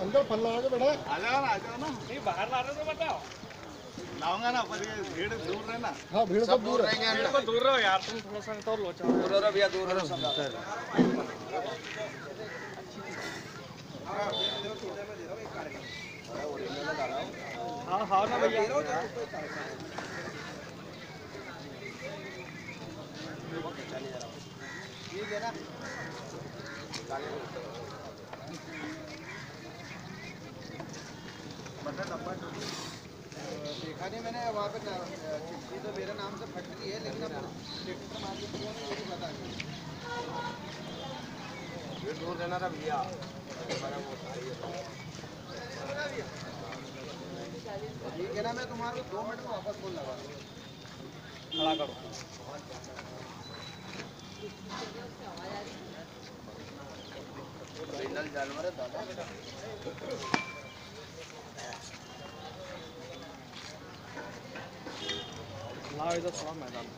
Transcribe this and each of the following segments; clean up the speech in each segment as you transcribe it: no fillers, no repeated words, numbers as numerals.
अंदर फल लगा के बैठा है। आ जाओ ना नहीं बाहर ला रहे हो तो बताओ लाऊंगा ना पर ये भीड़ दूर रहना। हाँ भीड़ सब दूर है। भीड़ को दूर रहो यार तुम थोड़ा सा तो लोचा दूर रहो भैया दूर रहो सब। हाँ हाँ ना भैया ठीक है ना देखा नहीं मैंने वहाँ पे चिट्ठी तो मेरे नाम से फट रही है लेकिन अब ट्रैक्टर मार के कौन है मुझे पता नहीं। दूर रहना था भैया ठीक है ना मैं तुम्हारे 2 मिनट में वापस फोन लगा खड़ा करो। जानवर है दादा लाओ इधर थोड़ा मैदान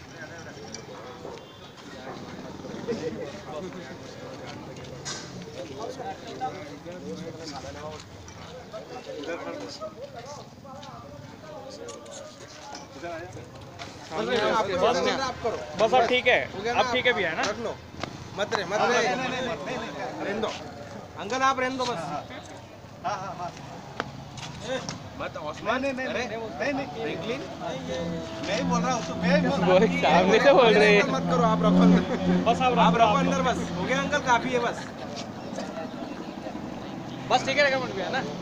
बस अब ठीक है भी है ना रख लो मत रे रहने दो अंकल आप रहने दो बस। हाँ हाँ हाँ मत ओस्मान नहीं फ्रैंकलिन मैं ही बोल रहा हूँ तो मैं सामने से बोल रहे हैं मत करो आप रखो अंदर बस आप रखो अंदर बस हो गया अंकल काफी है बस ठीक है रेकमेंड भी है ना।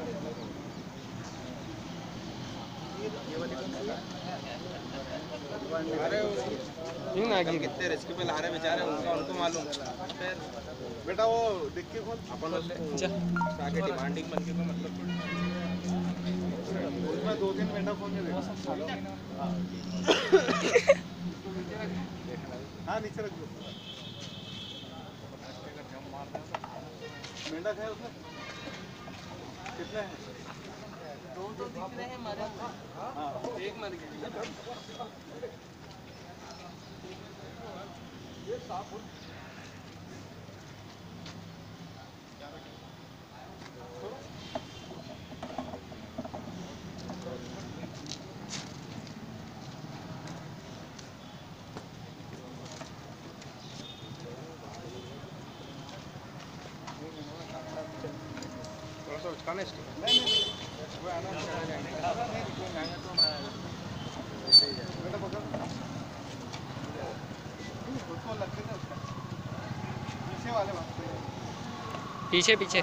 अरे कितने रिस्क पे ला रहे बेचारे उनको मालूम फिर बेटा वो देख के खोल अपन आगे डिमांडिंग बन के कोई मतलब उसमें 2-3 मिनट फोन में देखो हाँ नीचे रख दो मेंढक है उसमें कितने हैं 2 तो दिख रहे हैं मरे हाँ एक मर गया ये साफ नहीं वो आना पीछे पीछे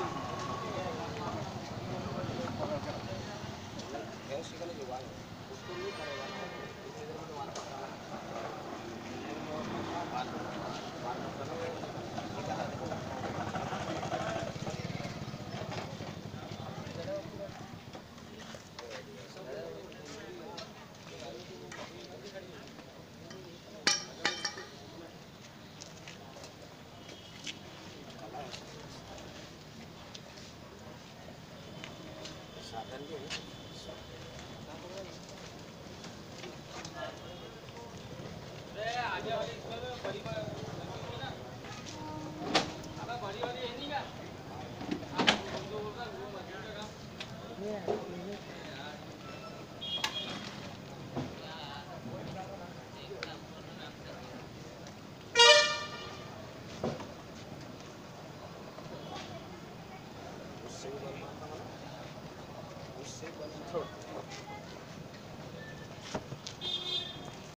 छोड़